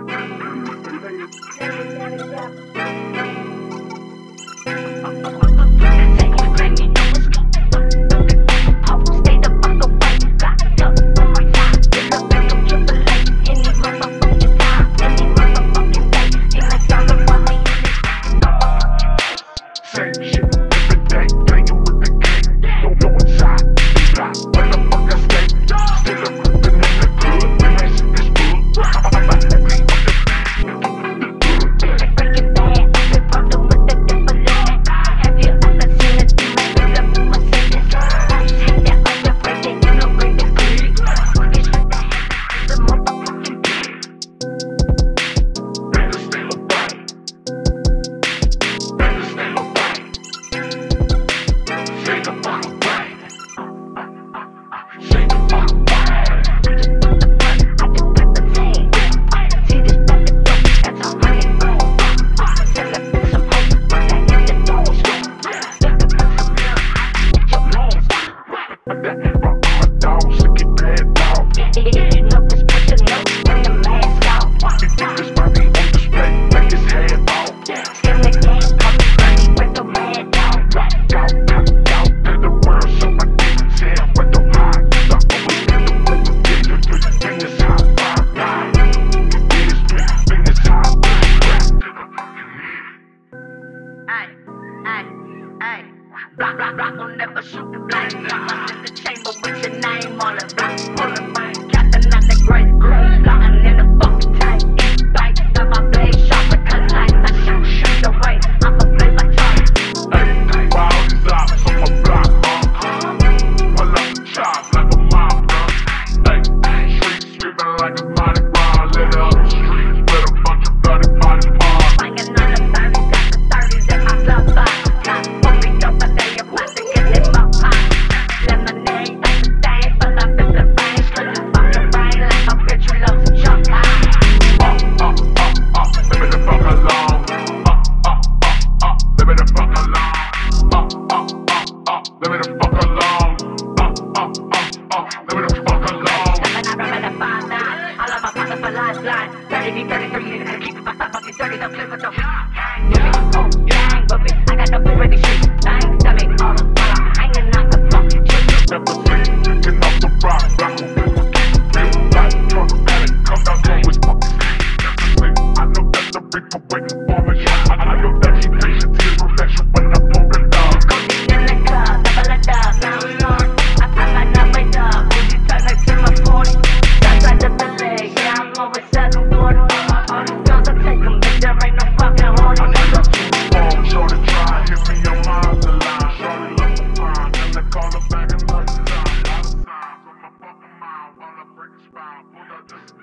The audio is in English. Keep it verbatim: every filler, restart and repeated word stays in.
Rock, rock, rock, will never shoot the blame. I'm in the chamber with your name on it. Rock, pull it, man. Captain on the great grave. Lying in the fucking tank. Eat bites of my blade. Sharper cut like I shoot, shoot away. I'ma play my time. Hey, why all these ops on my block, huh? Pull up the chops like a mob, huh? Hey, streets sweeping like a Mardi Gras. Lit up the streets with a bunch of bloody body parts. Banging on the thirties, got the thirties in my glove box. Got put me up a day about to get it my pop. Lemonade, like the thing, full up in the rain. Full up on the brain like a bitch who loves to jump high. Uh, uh, uh, uh, leave me the fuck alone. Uh, uh, uh, uh, leave me the fuck alone. Uh, uh, uh, uh, leave me the fuck alone. Uh, uh, uh, uh, leave me the fuck alone. Stepping out of the five nine, all of my pockets for lifeline. thirty V, thirty-three, and keep it my fucking dirty, no clear with the gang. Oh, gang, but bitch, I got no big ready street. Thing, stomach, all the while I'm hanging out the fucking tree. Never seen chicken off the rock, rock on people keep real life. Drunk panic, come down to his fucking never sleep. I know that the reaper waiting for me. I, I know that he patient, his reflection when I pour it down. Cocaine in the club, never let up, now we on. I pop my nut right up, when you turn next to my forty. That's right to the leg, yeah, I'm always seven forty. All these girls I take them, bitch, there ain't no fucking horny. I need a two phone, shorty try, hit me on my other line. Shorty look fine, and they call her back and touch time. A lot of signs on my fucking mind, while I break a spine, pull out this